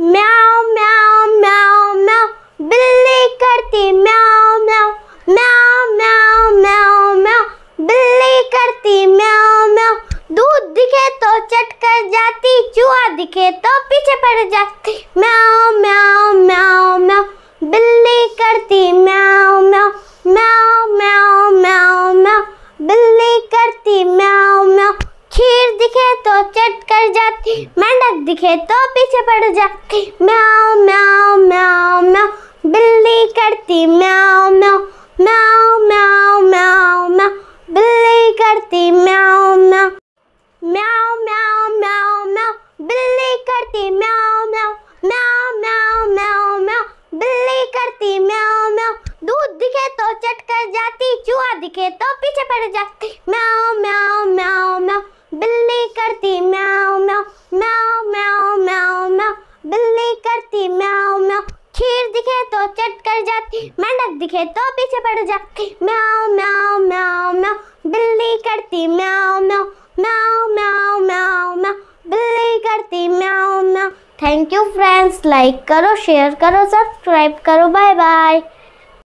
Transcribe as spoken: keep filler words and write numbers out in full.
म्याऊ म्याऊ म्याऊ म्याऊ, बिल्ली करती म्याऊ म्याऊ, म्याऊ म्याऊ म्याऊ म्याऊ, बिल्ली करती म्याऊ म्याऊ। दूध दिखे तो चट कर जाती, चूहा दिखे तो पीछे पड़ जाती। म्याऊ म्याऊ म्याऊ म्याऊ, बिल्ली करती म्याऊ म्याऊ, म्याऊ म्याऊ म्याऊ म्याऊ, बिल्ली करती म्याऊ म्याऊ। खीर दिखे तो चट कर जाती, मेंढक दिखे तो पीछे पड़ जाती। म्याऊ म्याऊ म्याऊ म्याऊ, बिल्ली करती म्याऊ म्याऊ, म्याऊ म्याऊ म्याऊ म्याऊ, बिल्ली करती म्याऊ म्याऊ। म्याऊ म्याऊ म्याऊ म्याऊ, बिल्ली करती म्याऊ म्याऊ, म्याऊ म्याऊ म्याऊ म्याऊ, बिल्ली करती म्याऊ म्याऊ। दूध दिखे तो चट कर जाती, चूहा दिखे तो पीछे पड़ जाती। म्याऊ म्याऊ म्याऊ म्याऊ, बिल्ली करती म्याऊ म्याऊ, म्याऊ म्याऊ म्याऊ म्याऊ, बिल्ली करती म्याऊ म्याऊ। खीर दिखे तो चट कर जाती, मेंढक दिखे तो पीछे पड़ जाती। म्याऊ म्याऊ म्याऊ म्याऊ, बिल्ली करती म्याऊ म्याऊ, म्याऊ म्याऊ म्याऊ म्याऊ, बिल्ली करती म्याऊ म्याऊ। थैंक यू फ्रेंड्स, लाइक करो, शेयर करो, सब्सक्राइब करो। Bye bye.